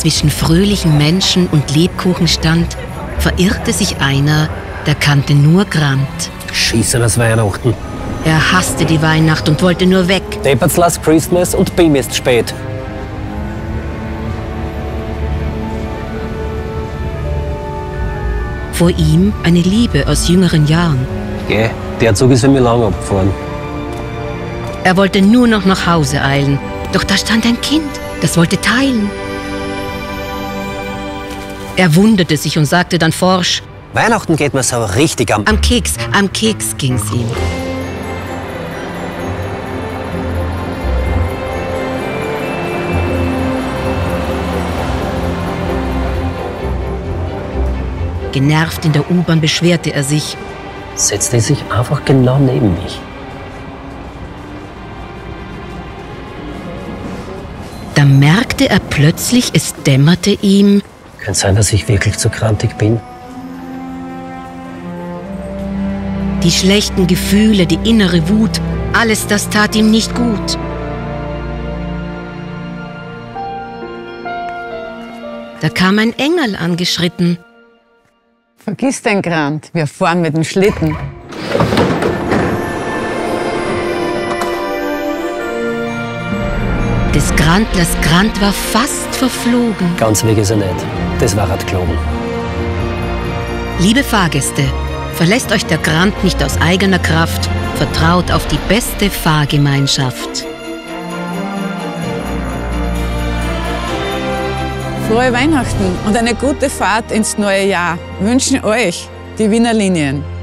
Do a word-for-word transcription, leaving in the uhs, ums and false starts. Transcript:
zwischen fröhlichen Menschen und Lebkuchen stand, verirrte sich einer, der kannte nur Grant. Schießen das Weihnachten. Er hasste die Weihnacht und wollte nur weg. Deppert's Last Christmas und Bim ist spät. Vor ihm eine Liebe aus jüngeren Jahren. Geh, der Zug ist für mich lang abgefahren. Er wollte nur noch nach Hause eilen. Doch da stand ein Kind, das wollte teilen. Er wunderte sich und sagte dann forsch: Weihnachten geht mir so richtig am... Am Keks, am Keks ging's ihm. Genervt in der U-Bahn beschwerte er sich. Setzte sich einfach genau neben mich. Da merkte er plötzlich, es dämmerte ihm. Könnte sein, dass ich wirklich zu krantig bin. Die schlechten Gefühle, die innere Wut, alles das tat ihm nicht gut. Da kam ein Engel angeschritten. Vergiss den Grant, wir fahren mit dem Schlitten. Des Grantlers Grant war fast verflogen. Ganz weg ist er nicht. Das war halt gelogen. Liebe Fahrgäste, verlässt euch der Grant nicht aus eigener Kraft, vertraut auf die beste Fahrgemeinschaft. Frohe Weihnachten und eine gute Fahrt ins neue Jahr wünschen euch die Wiener Linien.